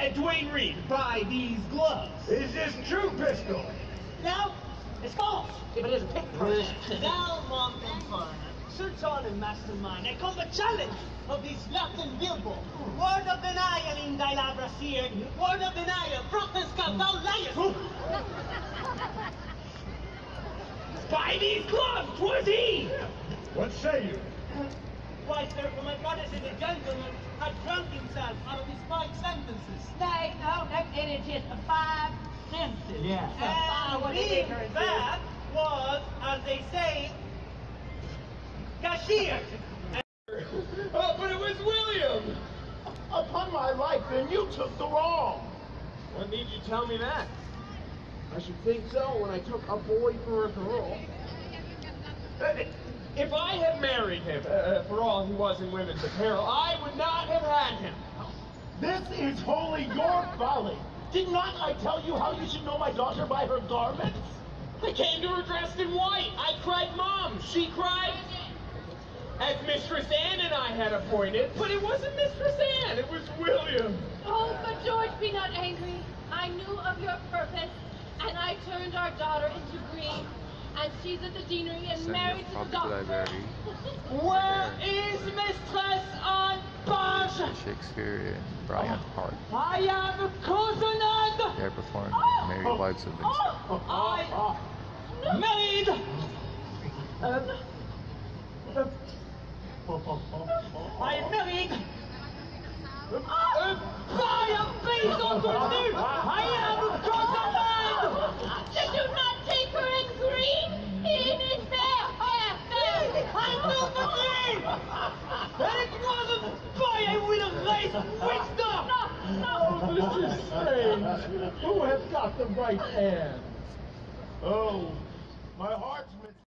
Dwayne Reed, buy these gloves. Is this true, Pistol? No, it's false. If it is a picture. Now, Monkenfire, Sir John and Mastermind, I call the challenge of these Latin billboard. Word of denial in Dyla Brasier, word of denial, Protestant thou liars. Buy these gloves, 'twas he! What say you? Why, sir, for my brothers and the gentleman had drunk himself out of his 5 sentences. Nay, no, it is just 5 sentences. Yeah. And that was, as they say, cashier. Oh, but it was William! Upon my life, then you took the wrong. What made you tell me that? I should think so when I took a boy for a girl. If I had married him, for all he was in women's apparel, I would not have had him. This is wholly your folly. Did not I tell you how you should know my daughter by her garments? I came to her dressed in white. I cried, Mom. She cried, as Mistress Anne and I had appointed. But it wasn't Mistress Anne. It was William. Oh, but George, be not angry. I knew of your purpose, and I turned our daughter into green. And she's at the deanery and married to the doctor. Where is Mistress Anne Page? Shakespeare and Brian Hart. I am cozened. They performed Merry Wives of Windsor. I married. I married. Brian Basil Purdue. I am cozened. Did you not take her in green? In his hair, I will believe that it wasn't by a will of lace wisdom. Oh, this is strange. Who has got the right hand? Oh, my heart's